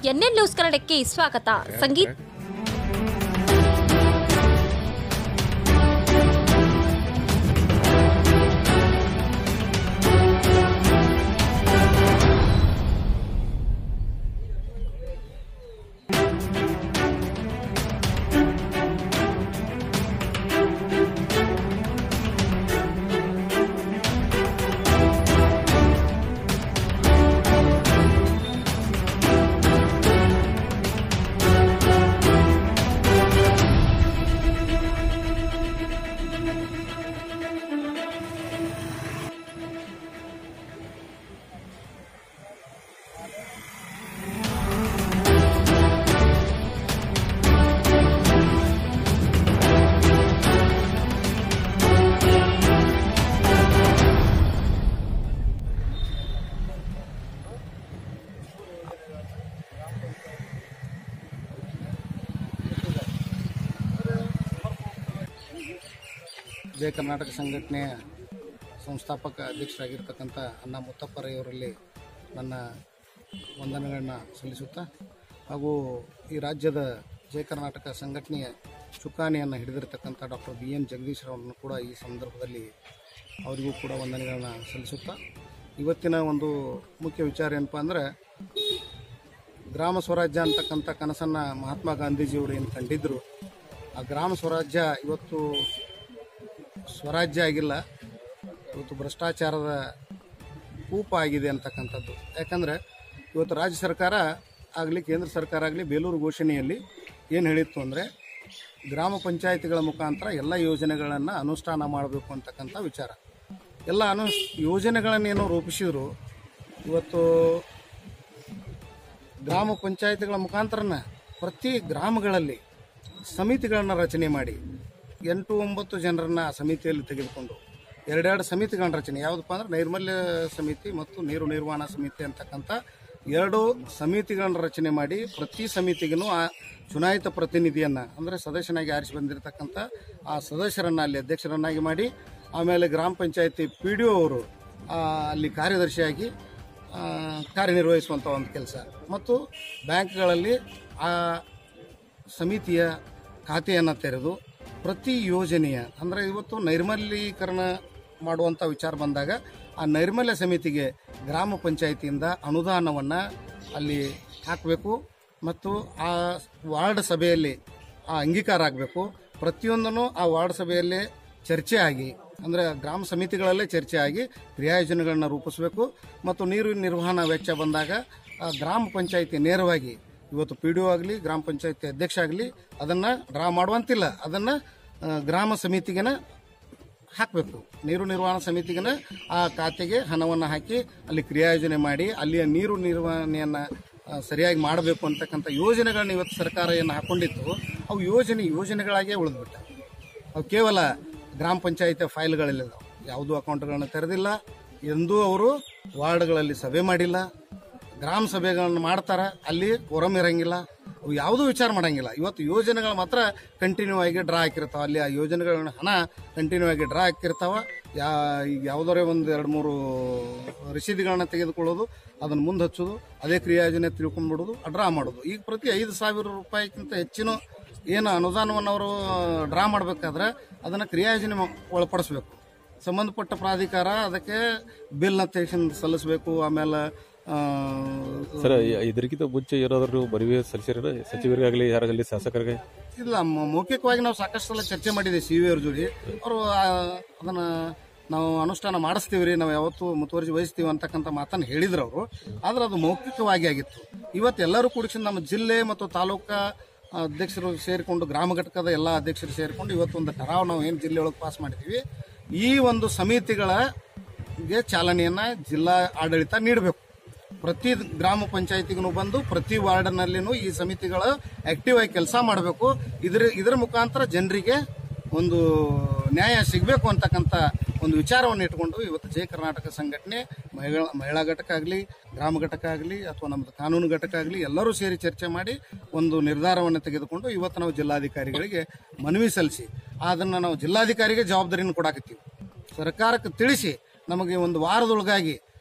NN news ಕನ್ನಡಕ್ಕೆ ಸ್ವಾಗತ. ಸಂಗೀತ ಜಯ ಕರ್ನಾಟಕ ಸಂಘಟನೆಯ ಸಂಸ್ಥಾಪಕ ಅಧ್ಯಕ್ಷರಾಗಿರ್ತಕ್ಕಂಥ ಅಣ್ಣ ಮುತ್ತಪ್ಪರವರಲ್ಲಿ ನನ್ನ ವಂದನೆಗಳನ್ನು ಸಲ್ಲಿಸುತ್ತಾ ಹಾಗೂ ಈ ರಾಜ್ಯದ ಜಯ ಕರ್ನಾಟಕ ಸಂಘಟನೆಯ ಚುಕ್ಕಾಣಿಯನ್ನು ಹಿಡಿದಿರ್ತಕ್ಕಂಥ ಡಾಕ್ಟರ್ BN ಜಗದೀಶ್ ಅವರನ್ನು ಕೂಡ ಈ ಸಂದರ್ಭದಲ್ಲಿ ಅವರಿಗೂ ಕೂಡ ವಂದನೆಗಳನ್ನು ಸಲ್ಲಿಸುತ್ತಾ ಇವತ್ತಿನ ಒಂದು ಮುಖ್ಯ ವಿಚಾರ ಏನಪ್ಪ ಅಂದರೆ ಗ್ರಾಮ ಸ್ವರಾಜ್ಯ ಅಂತಕ್ಕಂಥ ಕನಸನ್ನು ಮಹಾತ್ಮ ಗಾಂಧೀಜಿಯವರು ಏನು ಕಂಡಿದ್ದರು, ಆ ಗ್ರಾಮ ಸ್ವರಾಜ್ಯ ಇವತ್ತು ಸ್ವರಾಜ್ಯ ಆಗಿಲ್ಲ, ಇವತ್ತು ಭ್ರಷ್ಟಾಚಾರದ ಕೂಪ ಆಗಿದೆ ಅಂತಕ್ಕಂಥದ್ದು. ಯಾಕಂದರೆ ಇವತ್ತು ರಾಜ್ಯ ಸರ್ಕಾರ ಆಗಲಿ ಕೇಂದ್ರ ಸರ್ಕಾರ ಆಗಲಿ ಬೇಲೂರು ಘೋಷಣೆಯಲ್ಲಿ ಏನು ಹೇಳಿತ್ತು ಅಂದರೆ ಗ್ರಾಮ ಪಂಚಾಯಿತಿಗಳ ಮುಖಾಂತರ ಎಲ್ಲ ಯೋಜನೆಗಳನ್ನು ಅನುಷ್ಠಾನ ಮಾಡಬೇಕು ಅಂತಕ್ಕಂಥ ವಿಚಾರ. ಎಲ್ಲ ಯೋಜನೆಗಳನ್ನೇನೋ ರೂಪಿಸಿದ್ರು, ಇವತ್ತು ಗ್ರಾಮ ಪಂಚಾಯಿತಿಗಳ ಮುಖಾಂತರನ ಪ್ರತಿ ಗ್ರಾಮಗಳಲ್ಲಿ ಸಮಿತಿಗಳನ್ನು ರಚನೆ ಮಾಡಿ 8-9 ಜನರನ್ನ ಸಮಿತಿಯಲ್ಲಿ ತೆಗೆದುಕೊಂಡು 2 ಸಮಿತಿಗಳ ರಚನೆ, ಯಾವುದಪ್ಪ ಅಂದ್ರೆ ನೈರ್ಮಲ್ಯ ಸಮಿತಿ ಮತ್ತು ನೀರು ನಿರ್ವಹಣಾ ಸಮಿತಿ ಅಂತಕ್ಕಂಥ 2 ಸಮಿತಿಗಳನ್ನು ರಚನೆ ಮಾಡಿ ಪ್ರತಿ ಸಮಿತಿಗೂ ಆ ಚುನಾಯಿತ ಪ್ರತಿನಿಧಿಯನ್ನು ಅಂದರೆ ಸದಸ್ಯನಾಗಿ ಆರಿಸಿ ಬಂದಿರತಕ್ಕಂಥ ಆ ಸದಸ್ಯರನ್ನು ಅಲ್ಲಿ ಅಧ್ಯಕ್ಷರನ್ನಾಗಿ ಮಾಡಿ, ಆಮೇಲೆ ಗ್ರಾಮ ಪಂಚಾಯತಿ PDO ಅವರು ಅಲ್ಲಿ ಕಾರ್ಯದರ್ಶಿಯಾಗಿ ಕಾರ್ಯನಿರ್ವಹಿಸುವಂಥ ಒಂದು ಕೆಲಸ, ಮತ್ತು ಬ್ಯಾಂಕ್ಗಳಲ್ಲಿ ಆ ಸಮಿತಿಯ ಖಾತೆಯನ್ನು ತೆರೆದು ಪ್ರತಿ ಯೋಜನೆಯ ಅಂದರೆ ಇವತ್ತು ನೈರ್ಮಲ್ಯೀಕರಣ ಮಾಡುವಂಥ ವಿಚಾರ ಬಂದಾಗ ಆ ನೈರ್ಮಲ್ಯ ಸಮಿತಿಗೆ ಗ್ರಾಮ ಪಂಚಾಯಿತಿಯಿಂದ ಅನುದಾನವನ್ನು ಅಲ್ಲಿ ಹಾಕಬೇಕು ಮತ್ತು ಆ ವಾರ್ಡ್ ಸಭೆಯಲ್ಲಿ ಆ ಅಂಗೀಕಾರ ಆಗಬೇಕು. ಪ್ರತಿಯೊಂದನ್ನು ಆ ವಾರ್ಡ್ ಸಭೆಯಲ್ಲೇ ಚರ್ಚೆ ಆಗಿ ಅಂದರೆ ಗ್ರಾಮ ಸಮಿತಿಗಳಲ್ಲೇ ಚರ್ಚೆ ಆಗಿ ಕ್ರಿಯಾಯೋಜನೆಗಳನ್ನ ರೂಪಿಸಬೇಕು. ಮತ್ತು ನೀರು ನಿರ್ವಹಣಾ ವೆಚ್ಚ ಬಂದಾಗ ಆ ಗ್ರಾಮ ಪಂಚಾಯಿತಿ ನೇರವಾಗಿ ಇವತ್ತು PDO ಆಗಲಿ ಗ್ರಾಮ ಪಂಚಾಯತಿ ಅಧ್ಯಕ್ಷ ಆಗಲಿ ಅದನ್ನು ಡ್ರಾ ಮಾಡುವಂತಿಲ್ಲ, ಅದನ್ನು ಗ್ರಾಮ ಸಮಿತಿಗೆನ ಹಾಕಬೇಕು. ನೀರು ನಿರ್ವಹಣಾ ಸಮಿತಿಗೆನ ಆ ಖಾತೆಗೆ ಹಣವನ್ನು ಹಾಕಿ ಅಲ್ಲಿ ಕ್ರಿಯಾಯೋಜನೆ ಮಾಡಿ ಅಲ್ಲಿಯ ನೀರು ನಿರ್ವಹಣೆಯನ್ನು ಸರಿಯಾಗಿ ಮಾಡಬೇಕು ಅಂತಕ್ಕಂಥ ಯೋಜನೆಗಳನ್ನ ಇವತ್ತು ಸರ್ಕಾರ ಏನು ಹಾಕೊಂಡಿತ್ತು ಅವು ಯೋಜನೆಗಳಾಗೇ ಉಳಿದ್ಬಿಟ್ಟ. ಅವು ಕೇವಲ ಗ್ರಾಮ ಪಂಚಾಯಿತಿಯ ಫೈಲ್ಗಳಲ್ಲಿದ್ದಾವೆ, ಯಾವುದೂ ಅಕೌಂಟ್ಗಳನ್ನು ತೆರೆದಿಲ್ಲ, ಎಂದೂ ಅವರು ವಾರ್ಡ್ಗಳಲ್ಲಿ ಸಭೆ ಮಾಡಿಲ್ಲ. ಗ್ರಾಮ ಸಭೆಗಳನ್ನು ಮಾಡ್ತಾರೆ, ಅಲ್ಲಿ ಕೋರಮ್ ಇರಂಗಿಲ್ಲ, ಅವು ಯಾವುದೂ ವಿಚಾರ ಮಾಡಂಗಿಲ್ಲ. ಇವತ್ತು ಯೋಜನೆಗಳು ಮಾತ್ರ ಕಂಟಿನ್ಯೂ ಆಗಿ ಡ್ರಾ ಹಾಕಿರ್ತಾವೆ, ಅಲ್ಲಿ ಆ ಯೋಜನೆಗಳನ್ನ ಹಣ ಕಂಟಿನ್ಯೂ ಆಗಿ ಡ್ರಾ ಹಾಕಿರ್ತಾವೆ. ಯಾವುದರೇ ಒಂದು 2-3 ರಸೀದಿಗಳನ್ನ ತೆಗೆದುಕೊಳ್ಳೋದು, ಅದನ್ನು ಮುಂದೆ ಹಚ್ಚೋದು, ಅದೇ ಕ್ರಿಯಾಯೋಜನೆ ತಿಳ್ಕೊಂಡ್ಬಿಡೋದು, ಡ್ರಾ ಮಾಡೋದು. ಈಗ ಪ್ರತಿ 5,000 ರೂಪಾಯಿಗಿಂತ ಹೆಚ್ಚಿನ ಏನು ಅನುದಾನವನ್ನು ಅವರು ಡ್ರಾ ಮಾಡಬೇಕಾದ್ರೆ ಅದನ್ನು ಕ್ರಿಯಾಯೋಜನೆ ಒಳಪಡಿಸಬೇಕು. ಸಂಬಂಧಪಟ್ಟ ಪ್ರಾಧಿಕಾರ ಅದಕ್ಕೆ ಬಿಲ್ನ ಸಲ್ಲಿಸಬೇಕು. ಆಮೇಲೆ ಸರ್, ಇದಕ್ಕಿಂತ ಮುಂಚೆ ಏನಾದರೂ ಮನವಿ ಸಲ್ಲಿಸಿರ ಸಚಿವರಿಗಾಗಲಿ ಯಾರಾಗಲಿ ಶಾಸಕರಿಗೆ? ಇಲ್ಲ, ಮೌಖಿಕವಾಗಿ ನಾವು ಸಾಕಷ್ಟು ಸಲ ಚರ್ಚೆ ಮಾಡಿದ್ದೀವಿ CV ಅವ್ರ ಜೊತೆ. ಅವರು ಅದನ್ನು ನಾವು ಅನುಷ್ಠಾನ ಮಾಡಿಸ್ತೀವ್ರಿ, ನಾವು ಯಾವತ್ತು ಮುತುವರ್ಜಿ ವಹಿಸ್ತೀವಿ ಅಂತಕ್ಕಂಥ ಮಾತನ್ನು ಹೇಳಿದ್ರು ಅವರು. ಆದ್ರೆ ಅದು ಮೌಖಿಕವಾಗಿ ಆಗಿತ್ತು. ಇವತ್ತು ಎಲ್ಲರೂ ಕೂಡಿಸಿ ನಮ್ಮ ಜಿಲ್ಲೆ ಮತ್ತು ತಾಲೂಕಾ ಅಧ್ಯಕ್ಷರು ಸೇರಿಕೊಂಡು ಗ್ರಾಮ ಘಟಕದ ಎಲ್ಲ ಅಧ್ಯಕ್ಷರು ಸೇರಿಕೊಂಡು ಇವತ್ತು ಒಂದು ಠರಾವ್ ನಾವು ಏನು ಜಿಲ್ಲೆಯೊಳಗೆ ಪಾಸ್ ಮಾಡಿದ್ದೀವಿ. ಈ ಒಂದು ಸಮಿತಿಗಳಿಗೆ ಚಾಲನೆಯನ್ನು ಜಿಲ್ಲಾ ಆಡಳಿತ ನೀಡಬೇಕು. ಪ್ರತಿ ಗ್ರಾಮ ಪಂಚಾಯತಿಗೂ ಬಂದು ಪ್ರತಿ ವಾರ್ಡ್ನಲ್ಲಿನೂ ಈ ಸಮಿತಿಗಳು ಆಕ್ಟಿವ್ ಆಗಿ ಕೆಲಸ ಮಾಡಬೇಕು. ಇದರ ಮುಖಾಂತರ ಜನರಿಗೆ ಒಂದು ನ್ಯಾಯ ಸಿಗಬೇಕು ಅಂತಕ್ಕಂಥ ಒಂದು ವಿಚಾರವನ್ನು ಇಟ್ಕೊಂಡು ಇವತ್ತು ಜಯ ಕರ್ನಾಟಕ ಸಂಘಟನೆ ಮಹಿಳಾ ಘಟಕ ಆಗಲಿ, ಗ್ರಾಮ ಘಟಕ ಆಗಲಿ, ಅಥವಾ ನಮ್ಮದು ಕಾನೂನು ಘಟಕ ಆಗಲಿ ಎಲ್ಲರೂ ಸೇರಿ ಚರ್ಚೆ ಮಾಡಿ ಒಂದು ನಿರ್ಧಾರವನ್ನು ತೆಗೆದುಕೊಂಡು ಇವತ್ತು ನಾವು ಜಿಲ್ಲಾಧಿಕಾರಿಗಳಿಗೆ ಮನವಿ ಸಲ್ಲಿಸಿ ಅದನ್ನು ನಾವು ಜಿಲ್ಲಾಧಿಕಾರಿಗೆ ಜವಾಬ್ದಾರಿಯನ್ನು ಕೊಡಾಕತ್ತೀವಿ. ಸರ್ಕಾರಕ್ಕೆ ತಿಳಿಸಿ ನಮಗೆ ಒಂದು ವಾರದೊಳಗಾಗಿ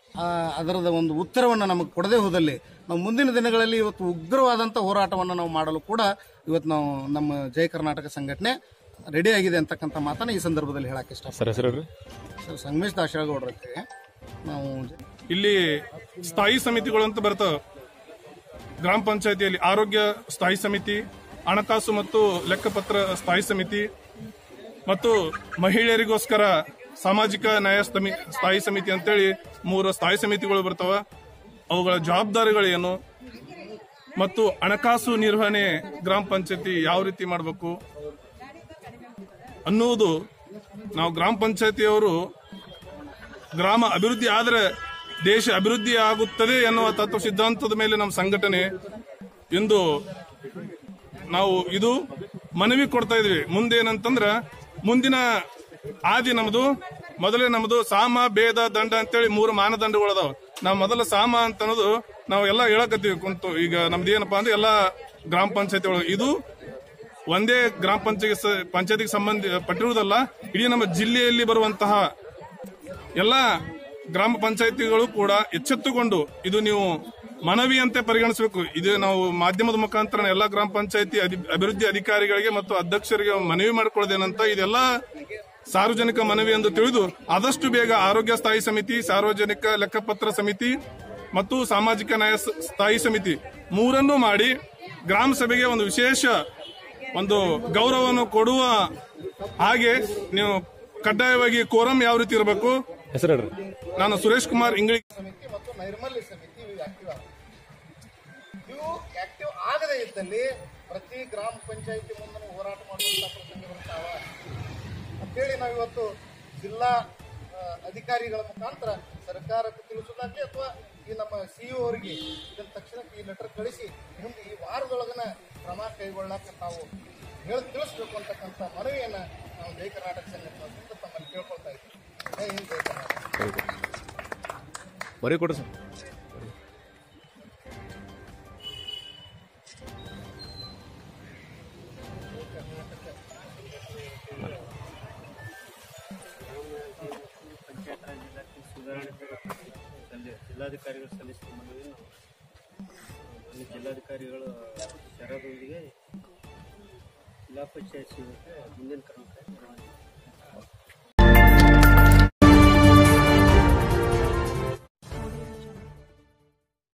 ಅದರದ ಒಂದು ಉತ್ತರವನ್ನು ನಮಗೆ ಕೊಡದೇ ಹೋದಲ್ಲಿ ನಾವು ಮುಂದಿನ ದಿನಗಳಲ್ಲಿ ಇವತ್ತು ಉಗ್ರವಾದಂಥ ಹೋರಾಟವನ್ನು ನಾವು ಮಾಡಲು ಕೂಡ ಇವತ್ತು ನಾವು ನಮ್ಮ ಜಯ ಕರ್ನಾಟಕ ಸಂಘಟನೆ ರೆಡಿ ಆಗಿದೆ ಅಂತಕ್ಕಂಥ ಮಾತನ್ನ ಈ ಸಂದರ್ಭದಲ್ಲಿ ಹೇಳಕ್ಕೆ ಇಷ್ಟ. ಸರ್ ಹೆಸರು ಸರ್ ಸಂಗಮೇಶ್ ದಾಶಾಳಗೌಡ್ರ ನಾವು ಇಲ್ಲಿ ಸ್ಥಾಯಿ ಸಮಿತಿಗಳು ಅಂತ ಬರ್ತವೆ. ಗ್ರಾಮ ಪಂಚಾಯತಿಯಲ್ಲಿ ಆರೋಗ್ಯ ಸ್ಥಾಯಿ ಸಮಿತಿ, ಹಣಕಾಸು ಮತ್ತು ಲೆಕ್ಕಪತ್ರ ಸ್ಥಾಯಿ ಸಮಿತಿ ಮತ್ತು ಮಹಿಳೆಯರಿಗೋಸ್ಕರ ಸಾಮಾಜಿಕ ನ್ಯಾಯ ಸ್ಥಾಯಿ ಸಮಿತಿ ಅಂತೇಳಿ 3 ಸ್ಥಾಯಿ ಸಮಿತಿಗಳು ಬರ್ತವೆ. ಅವುಗಳ ಜವಾಬ್ದಾರಿಗಳೇನು ಮತ್ತು ಹಣಕಾಸು ನಿರ್ವಹಣೆ ಗ್ರಾಮ ಪಂಚಾಯತಿ ಯಾವ ರೀತಿ ಮಾಡಬೇಕು ಅನ್ನುವುದು ನಾವು ಗ್ರಾಮ ಪಂಚಾಯತಿಯವರು ಗ್ರಾಮ ಅಭಿವೃದ್ಧಿ ಆದರೆ ದೇಶ ಅಭಿವೃದ್ಧಿ ಆಗುತ್ತದೆ ಎನ್ನುವ ತತ್ವ ಸಿದ್ಧಾಂತದ ಮೇಲೆ ನಮ್ಮ ಸಂಘಟನೆ ಎಂದು ನಾವು ಇದು ಮನವಿ ಕೊಡ್ತಾ ಇದ್ವಿ. ಮುಂದೇನಂತಂದ್ರ ಮುಂದಿನ ಆದಿ ಮೊದಲೇ ನಮ್ದು ಸಾಮ ಭೇದ ದಂಡ ಅಂತೇಳಿ 3 ಮಾನದಂಡಗಳದಾವ. ನಾವು ಮೊದಲ ಸಾಮ ಅಂತ ಅನ್ನೋದು ನಾವು ಎಲ್ಲ ಹೇಳಕತ್ತೀವಿ ಕುಂತು. ಈಗ ನಮ್ದು ಏನಪ್ಪಾ ಅಂದ್ರೆ ಎಲ್ಲ ಗ್ರಾಮ ಪಂಚಾಯತಿ ಒಳಗೆ ಇದು ಒಂದೇ ಗ್ರಾಮ ಪಂಚಾಯತಿಗೆ ಸಂಬಂಧಪಟ್ಟಿರುವುದಲ್ಲ, ಇಡೀ ನಮ್ಮ ಜಿಲ್ಲೆಯಲ್ಲಿ ಬರುವಂತಹ ಎಲ್ಲ ಗ್ರಾಮ ಪಂಚಾಯತಿಗಳು ಕೂಡ ಎಚ್ಚೆತ್ತುಕೊಂಡು ಇದು ನೀವು ಮನವಿಯಂತೆ ಪರಿಗಣಿಸಬೇಕು. ಇದು ನಾವು ಮಾಧ್ಯಮದ ಮುಖಾಂತರ ಎಲ್ಲ ಗ್ರಾಮ ಪಂಚಾಯತಿ ಅಭಿವೃದ್ಧಿ ಅಧಿಕಾರಿಗಳಿಗೆ ಮತ್ತು ಅಧ್ಯಕ್ಷರಿಗೆ ಮನವಿ ಮಾಡಿಕೊಳ್ಳೋದೇನಂತ ಇದೆಲ್ಲ ಸಾರ್ವಜನಿಕ ಮನವಿ ಎಂದು ತಿಳಿದು ಆದಷ್ಟು ಬೇಗ ಆರೋಗ್ಯ ಸ್ಥಾಯಿ ಸಮಿತಿ, ಸಾರ್ವಜನಿಕ ಲೆಕ್ಕಪತ್ರ ಸಮಿತಿ ಮತ್ತು ಸಾಮಾಜಿಕ ನ್ಯಾಯ ಸ್ಥಾಯಿ ಸಮಿತಿ 3 ಮಾಡಿ ಗ್ರಾಮ ಸಭೆಗೆ ಒಂದು ವಿಶೇಷ ಒಂದು ಗೌರವವನ್ನು ಕೊಡುವ ಹಾಗೆ ನೀವು ಕಡ್ಡಾಯವಾಗಿ ಕೋರಂ ಯಾವ ರೀತಿ ಇರಬೇಕು. ಹೆಸರು ನಾನು ಸುರೇಶ್ ಕುಮಾರ್ ಇಂಗ್ಳಿ ಸಮಿತಿ ಮತ್ತು ನೈರ್ಮಲ್ಯ ಸಮಿತಿ ಇವು ಆಕ್ಟಿವ್ ಆಗದೇ ಇದ್ದಲ್ಲಿ ಪ್ರತಿ ಗ್ರಾಮ ಪಂಚಾಯತಿ ಮುಂದೆ ಹೋರಾಟ ಮಾಡುವಂತ ಪ್ರಸಂಗ ಬರ್ತಾವ ಅಂತೇಳಿ ನಾವಿವತ್ತು ಜಿಲ್ಲಾ ಅಧಿಕಾರಿಗಳ ಮುಖಾಂತರ ಸರ್ಕಾರಕ್ಕೆ ತಿಳಿಸೋದಾಗ್ಲಿ ಅಥವಾ ಈ ನಮ್ಮ ಸಿಇಒ ಅವರಿಗೆ ಇದನ್ನ ತಕ್ಷಣಕ್ಕೆ ಈ ಲೆಟರ್ ಕಳಿಸಿ ಮುಂದೆ ಈ ವಾರದೊಳಗನ ಕ್ರಮ ಕೈಗೊಳ್ಳಕ್ಕೆ ನಾವು ತಿಳಿಸ್ಬೇಕು ಅಂತಕ್ಕಂಥ ಮನವಿಯನ್ನ ನಾವು ಜಯ ಕರ್ನಾಟಕ ಸಂಘಟನೆ ತಮ್ಮಲ್ಲಿ ಕೇಳ್ಕೊಳ್ತಾ ಇದ್ದೀವಿ. ಜೈ ಹಿಂದ್, ಜೈ ಕರ್ನಾಟಕ. ಮರಿ ಕೊಡ್ರಿ ಸರ್. ಜಿಲ್ಲಾಧಿಕಾರಿಗಳು ಸಲ್ಲಿಸಿದ ಮನವಿಯನ್ನು ಜಿಲ್ಲಾಧಿಕಾರಿಗಳು ಶರದೊಂದಿಗೆ ಜಿಲ್ಲಾ ಪಂಚಾಯತ್ ಮುಂದಿನ ಕ್ರಮಕ್ಕೆ